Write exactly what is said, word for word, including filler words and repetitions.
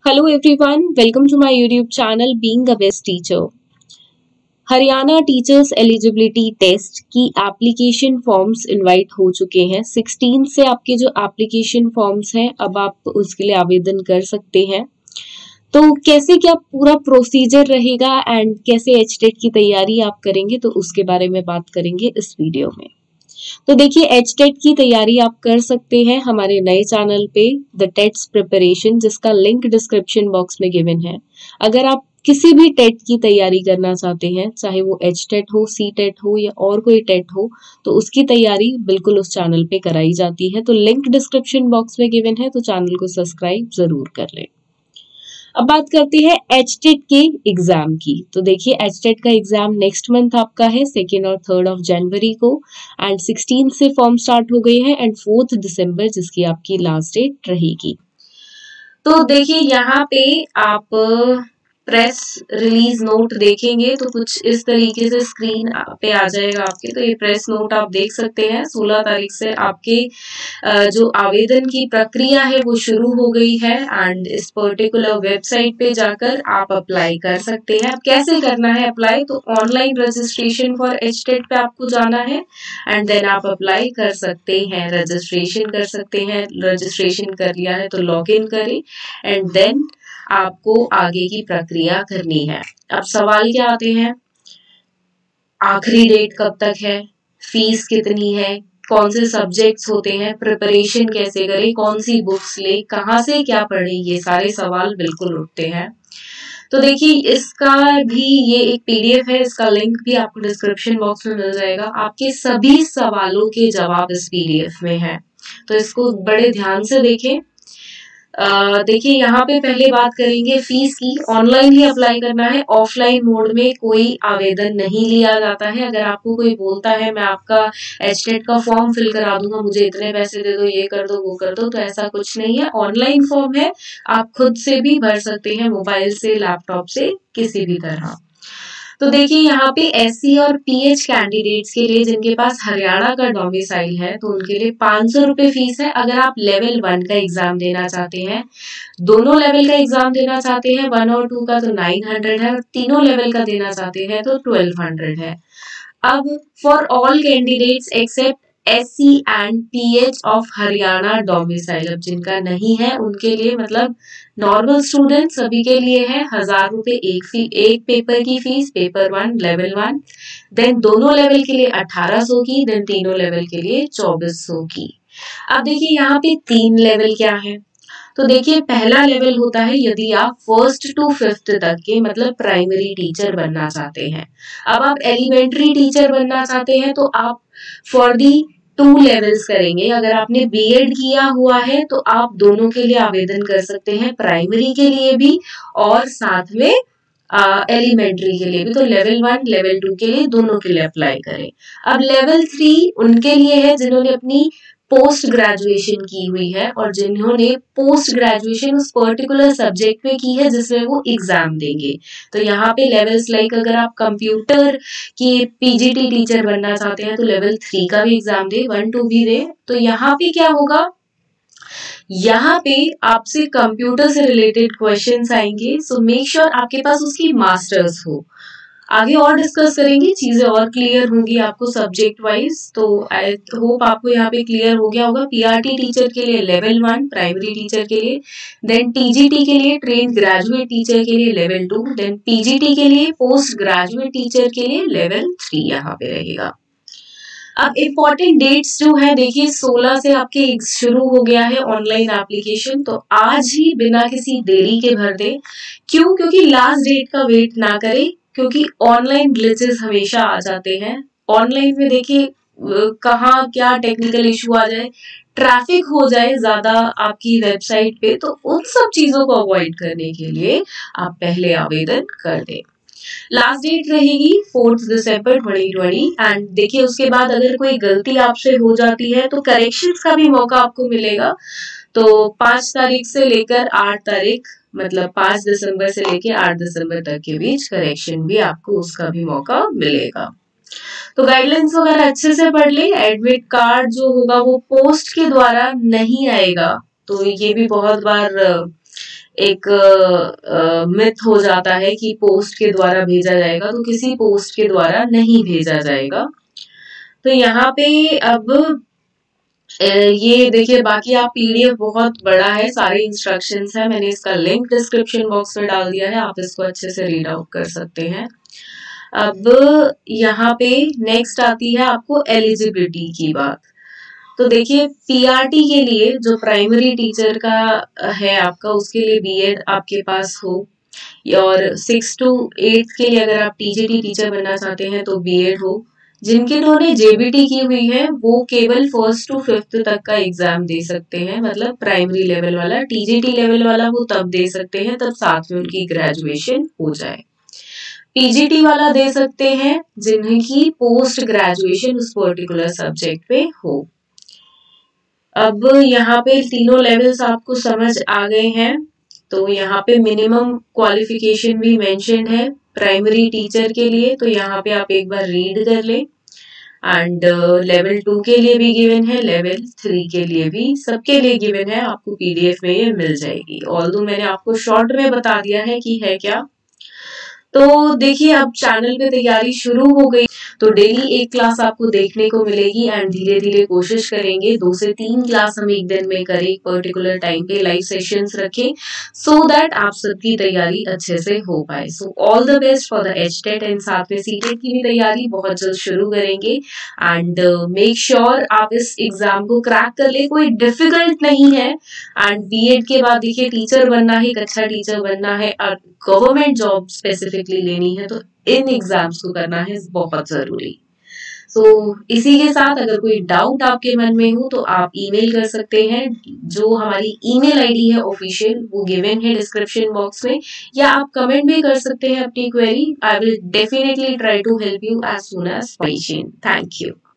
Hello everyone, welcome to my YouTube channel Being a Best Teacher. Haryana teachers eligibility test की application forms invite हो चुके हैं। सोलह से आपके जो एप्लीकेशन फॉर्म्स हैं अब आप उसके लिए आवेदन कर सकते हैं। तो कैसे क्या पूरा प्रोसीजर रहेगा एंड कैसे एचटेट की तैयारी आप करेंगे तो उसके बारे में बात करेंगे इस वीडियो में। तो देखिए एचटेट की तैयारी आप कर सकते हैं हमारे नए चैनल पे द टेट्स प्रिपरेशन, जिसका लिंक डिस्क्रिप्शन बॉक्स में गिवन है। अगर आप किसी भी टेट की तैयारी करना चाहते हैं, चाहे वो एचटेट हो, सी टेट हो या और कोई टेट हो, तो उसकी तैयारी बिल्कुल उस चैनल पे कराई जाती है। तो लिंक डिस्क्रिप्शन बॉक्स में गिवन है, तो चैनल को सब्सक्राइब जरूर कर लें। अब बात करते हैं एचटेट के एग्जाम की। तो देखिए एचटेट का एग्जाम नेक्स्ट मंथ आपका है, सेकेंड और थर्ड ऑफ जनवरी को, एंड सिक्सटीन से फॉर्म स्टार्ट हो गए हैं एंड फोर्थ दिसंबर जिसकी आपकी लास्ट डेट रहेगी। तो देखिए यहाँ पे आप प्रेस रिलीज नोट देखेंगे तो कुछ इस तरीके से स्क्रीन पे आ जाएगा आपके। तो ये प्रेस नोट आप देख सकते हैं, सोलह तारीख से आपके जो आवेदन की प्रक्रिया है वो शुरू हो गई है एंड इस पर्टिकुलर वेबसाइट पे जाकर आप अप्लाई कर सकते हैं। अब कैसे करना है अप्लाई, तो ऑनलाइन रजिस्ट्रेशन फॉर एचटेट पे आपको जाना है एंड देन आप अप्लाई कर सकते हैं, रजिस्ट्रेशन कर सकते हैं। रजिस्ट्रेशन कर लिया है तो लॉग इन करें एंड देन आपको आगे की प्रक्रिया करनी है। अब सवाल क्या आते हैं, आखिरी डेट कब तक है, फीस कितनी है, कौन से सब्जेक्ट्स होते हैं, प्रिपरेशन कैसे करें, कौन सी बुक्स ले, कहाँ से क्या पढ़े, ये सारे सवाल बिल्कुल उठते हैं। तो देखिए इसका भी ये एक पीडीएफ है, इसका लिंक भी आपको डिस्क्रिप्शन बॉक्स में मिल जाएगा। आपके सभी सवालों के जवाब इस पीडीएफ में है, तो इसको बड़े ध्यान से देखें। Uh, देखिए यहाँ पे पहले बात करेंगे फीस की। ऑनलाइन ही अप्लाई करना है, ऑफलाइन मोड में कोई आवेदन नहीं लिया जाता है। अगर आपको कोई बोलता है मैं आपका एचटेट का फॉर्म फिल करा दूंगा, मुझे इतने पैसे दे दो, ये कर दो वो कर दो, तो ऐसा कुछ नहीं है। ऑनलाइन फॉर्म है, आप खुद से भी भर सकते हैं, मोबाइल से, लैपटॉप से, किसी भी तरह। तो देखिए यहाँ पे एससी और पीएच कैंडिडेट्स के लिए जिनके पास हरियाणा का डोमिसाइल है तो उनके लिए पाँच सौ रुपए फीस है। अगर आप लेवल वन का एग्जाम देना चाहते हैं, दोनों लेवल का एग्जाम देना चाहते हैं, वन और टू का तो नाइन हंड्रेड है, और तीनों लेवल का देना चाहते हैं तो ट्वेल्व हंड्रेड है। अब for all candidates except SC and PH of Haryana domicile, अब जिनका नहीं है उनके लिए, मतलब नॉर्मल स्टूडेंट सभी के लिए है हजार रुपए एक फी एक पेपर की fees, paper one level one, then दोनों लेवल के लिए अठारह सौ की, देन तीनों लेवल के लिए चौबीस सौ की। अब देखिए यहाँ पे तीन लेवल क्या है, तो देखिए पहला लेवल होता है यदि आप फर्स्ट टू फिफ्थ तक के मतलब प्राइमरी टीचर बनना चाहते हैं। अब आप एलिमेंट्री टीचर बनना चाहते हैं तो आप फॉर दी टू लेवल्स करेंगे। अगर आपने बीएड किया हुआ है तो आप दोनों के लिए आवेदन कर सकते हैं, प्राइमरी के लिए भी और साथ में एलिमेंट्री के लिए भी। तो लेवल वन लेवल टू के लिए दोनों के लिए अप्लाई करें। अब लेवल थ्री उनके लिए है जिन्होंने अपनी पोस्ट ग्रेजुएशन की हुई है और जिन्होंने पोस्ट ग्रेजुएशन उस पर्टिकुलर सब्जेक्ट में की है जिसमें वो एग्जाम देंगे। तो यहाँ पे लेवल्स लाइक अगर आप कंप्यूटर की पीजीटी टीचर बनना चाहते हैं तो लेवल थ्री का भी एग्जाम दे, वन टू भी दे। तो यहाँ पे क्या होगा, यहाँ पे आपसे कंप्यूटर से रिलेटेड क्वेश्चंस आएंगे, सो मेक श्योर आपके पास उसकी मास्टर्स हो। आगे और डिस्कस करेंगे, चीजें और क्लियर होंगी आपको सब्जेक्ट वाइज। तो आई होप आपको यहाँ पे क्लियर हो गया होगा। पीआरटी टीचर के लिए लेवल वन प्राइमरी टीचर के लिए, देन टीजीटी के लिए ट्रेन ग्रेजुएट टीचर के लिए लेवल टू, देन पीजीटी के लिए पोस्ट ग्रेजुएट टीचर के लिए लेवल थ्री यहाँ पे रहेगा। अब इम्पोर्टेंट डेट्स जो है देखिए सोलह से आपके शुरू हो गया है ऑनलाइन एप्लीकेशन, तो आज ही बिना किसी देरी के भर दे। क्यों? क्योंकि लास्ट डेट का वेट ना करें, क्योंकि ऑनलाइन ग्लिचेस हमेशा आ जाते हैं। ऑनलाइन में देखिए कहाँ क्या टेक्निकल इशू आ जाए, ट्रैफिक हो जाए ज्यादा आपकी वेबसाइट पे, तो उन सब चीजों को अवॉइड करने के लिए आप पहले आवेदन कर दें। लास्ट डेट रहेगी fourth December twenty twenty and देखिए उसके बाद अगर कोई गलती आपसे हो जाती है तो करेक्शंस का भी मौका आपको मिलेगा। तो पांच तारीख से लेकर आठ तारीख मतलब पांच दिसंबर से लेकर आठ दिसंबर तक के बीच करेक्शन भी आपको उसका भी मौका मिलेगा। तो गाइडलाइंस वगैरह अच्छे से पढ़ ले। एडमिट कार्ड जो होगा वो पोस्ट के द्वारा नहीं आएगा, तो ये भी बहुत बार एक मिथ हो जाता है कि पोस्ट के द्वारा भेजा जाएगा, तो किसी पोस्ट के द्वारा नहीं भेजा जाएगा। तो यहाँ पे अब ये देखिए, बाकी आप पीडीएफ बहुत बड़ा है, सारे इंस्ट्रक्शंस है, मैंने इसका लिंक डिस्क्रिप्शन बॉक्स में डाल दिया है, आप इसको अच्छे से रीड आउट कर सकते हैं। अब यहाँ पे नेक्स्ट आती है आपको एलिजिबिलिटी की बात। तो देखिए, पीआरटी के लिए जो प्राइमरी टीचर का है आपका, उसके लिए बीएड आपके पास हो, और सिक्स टू एट्थ के लिए अगर आप टीजीटी टीचर बनना चाहते हैं तो बीएड हो। जिनके ने जेबीटी की हुई है वो केवल फर्स्ट टू फिफ्थ तक का एग्जाम दे सकते हैं, मतलब प्राइमरी लेवल वाला। टीजीटी लेवल वाला वो तब दे सकते हैं तब साथ में उनकी ग्रेजुएशन हो जाए। पीजीटी वाला दे सकते हैं जिनकी पोस्ट ग्रेजुएशन उस पर्टिकुलर सब्जेक्ट पे हो। अब यहाँ पे तीनों लेवल्स आपको समझ आ गए हैं। तो यहाँ पे मिनिमम क्वालिफिकेशन भी मेंशन्ड है प्राइमरी टीचर के लिए, तो यहाँ पे आप एक बार रीड कर लें। एंड लेवल टू के लिए भी गिवन है, लेवल थ्री के लिए भी, सबके लिए गिवन है, आपको पीडीएफ में ये मिल जाएगी। ऑल्दो मैंने आपको शॉर्ट में बता दिया है कि है क्या। तो देखिए, अब चैनल पे तैयारी शुरू हो गई, तो डेली एक क्लास आपको देखने को मिलेगी एंड धीरे धीरे कोशिश करेंगे दो से तीन क्लास हम एक दिन में करें, एक पर्टिकुलर टाइम पे लाइव सेशंस रखें, सो दैट आप सबकी तैयारी अच्छे से हो पाए। So all the best for the HTET, and साथ में सीटेट की भी तैयारी बहुत जल्द शुरू करेंगे। एंड मेक श्योर आप इस एग्जाम को क्रैक कर ले, कोई डिफिकल्ट नहीं है। एंड बीएड के बाद देखिए, टीचर बनना है, एक अच्छा टीचर बनना है और गवर्नमेंट जॉब स्पेसिफिकली लेनी है, तो इन एग्जाम्स को करना है बहुत जरूरी। सो so, इसी के साथ अगर कोई डाउट आपके मन में हो तो आप ईमेल कर सकते हैं, जो हमारी ईमेल आईडी है ऑफिशियल वो गिवन है डिस्क्रिप्शन बॉक्स में, या आप कमेंट भी कर सकते हैं अपनी query. I will definitely try to help you as soon as possible. Thank you.